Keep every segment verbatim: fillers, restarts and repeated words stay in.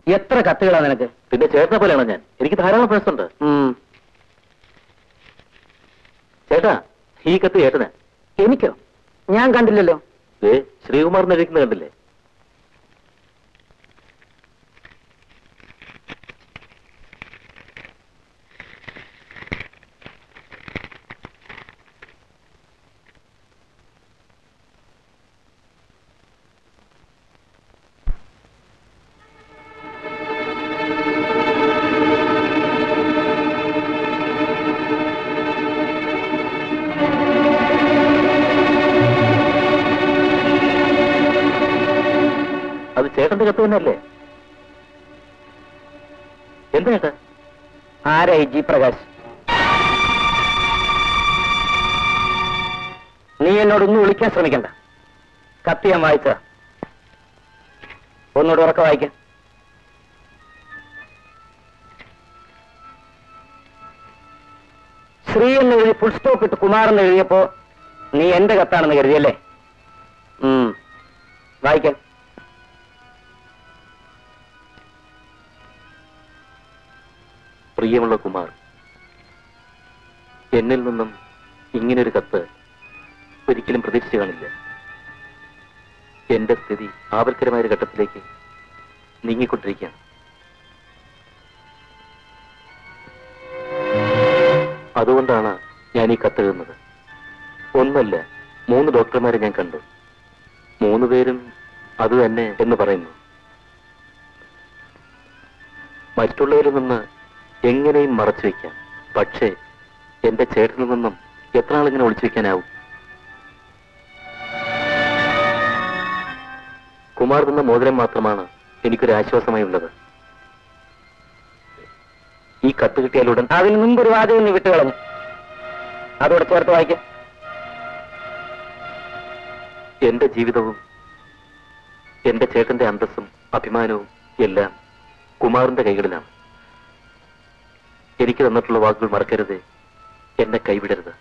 എത്ര കത്തുകളാ നിനക്ക്? പിന്നെ ചേട്ടനെ പോലെയാണോ ഞാൻ? എനിക്ക് ധാരാളം ഫ്രണ്ട്സ് ഉണ്ട്. ചേട്ടാ, ഈ കത്ത് ചേട്ടന്. എനിക്കോ? ഞാൻ കണ്ടില്ലല്ലോ. ഏ ശ്രീകുമാറിന് എഴുതിക്കുന്നത് കണ്ടില്ലേ? അത് ചേട്ടന്റെ കത്ത് തന്നെയല്ലേ? എന്താ ചേട്ടാ? ആരായി ജി പ്രകാശ്? നീ എന്നോടൊന്നും വിളിക്കാൻ ശ്രമിക്കണ്ട. കത്ത് ഞാൻ വായിച്ച ഒന്നുകൂടെ ഉറക്കം വായിക്കാം. ശ്രീ എന്ന് എഴുതി ഫുൾ സ്റ്റോപ്പ് ഇട്ട് കുമാർ എന്ന് എഴുതിയപ്പോ നീ എന്റെ കത്താണെന്ന് കരുതിയല്ലേ? വായിക്കാം. പ്രിയമുള്ള കുമാർ, എന്നിൽ നിന്നും ഇങ്ങനൊരു കത്ത് ഒരിക്കലും പ്രതീക്ഷിച്ചു കാണില്ല. എന്റെ സ്ഥിതി ആപൽക്കരമായ ഒരു ഘട്ടത്തിലേക്ക് നീങ്ങിക്കൊണ്ടിരിക്കുകയാണ്. അതുകൊണ്ടാണ് ഞാൻ ഈ കത്തെഴുതുന്നത്. ഒന്നല്ല, മൂന്ന് ഡോക്ടർമാരെ ഞാൻ കണ്ടു. മൂന്ന് പേരും അത് തന്നെ എന്ന് പറയുന്നു. മറ്റുള്ളവരിൽ നിന്ന് എങ്ങനെയും മറച്ചു വയ്ക്കാം, പക്ഷേ എന്റെ ചേട്ടനിൽ നിന്നും എത്ര നാളിങ്ങനെ ഒളിച്ചു വയ്ക്കാനാവും? കുമാർ തന്ന മോതിരം മാത്രമാണ് എനിക്കൊരു ആശ്വാസമായി ഉള്ളത്. ഈ കത്ത് കിട്ടിയാലുടൻ അതിന് മുമ്പ് ഒരു വാചകം നീ വിട്ടുകളഞ്ഞു. അതോടെ ചേർത്ത് വായിക്കാം. എന്റെ ജീവിതവും എന്റെ ചേട്ടന്റെ അന്തസ്സും അഭിമാനവും എല്ലാം കുമാറിന്റെ കൈകളിലാണ്. എനിക്ക് തന്നിട്ടുള്ള വാക്കുകൾ മറക്കരുത്, എന്നെ കൈവിടരുത്.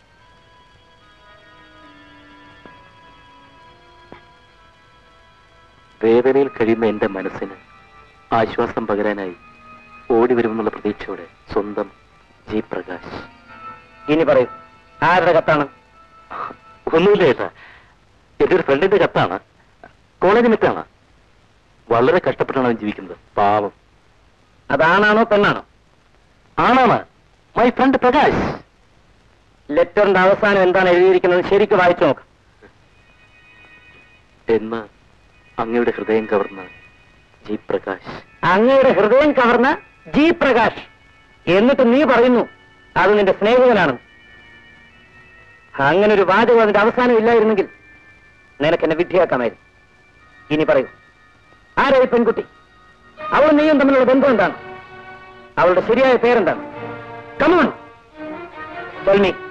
വേദനയിൽ കഴിയുന്ന എന്റെ മനസ്സിന് ആശ്വാസം പകരാനായി ഓടി വരുമെന്നുള്ള പ്രതീക്ഷയോടെ സ്വന്തം ജി പ്രകാശ്. ഇനി പറയൂ, ആരുടെ കത്താണ്? ഒന്നുമില്ല ചേട്ടാ, എന്റെ ഒരു ഫ്രണ്ടിന്റെ കത്താണ്. കോളേജ് മിറ്റാണ്. വളരെ കഷ്ടപ്പെട്ടാണ് അവൻ ജീവിക്കുന്നത്, പാവം. അതാണാണോ പെണ്ണാണോ? ആണാണ്, മൈ ഫ്രണ്ട് പ്രകാശ്. ലെറ്ററിന്റെ അവസാനം എന്താണ് എഴുതിയിരിക്കുന്നത് ശരിക്കും വായിച്ചു നോക്ക്. എന്ന് അങ്ങയുടെ ഹൃദയം കവർന്ന ജി പ്രകാശ്. അങ്ങയുടെ ഹൃദയം കവർന്ന ജി പ്രകാശ്. എന്നിട്ട് നീ പറയുന്നു അത് നിന്റെ സ്നേഹിതനാണ്. അങ്ങനെ ഒരു വാചകം അതിന്റെ അവസാനം ഇല്ലായിരുന്നെങ്കിൽ നിനക്ക് എന്നെ വിഡ്ഢിയാക്കാമായിരുന്നു. ഇനി പറയൂ, ആരായി പെൺകുട്ടി? അവൾ നീയും തമ്മിലുള്ള ബന്ധം എന്താണ്? അവളുടെ ശരിയായ പേരെന്താണ്? Come on tell me.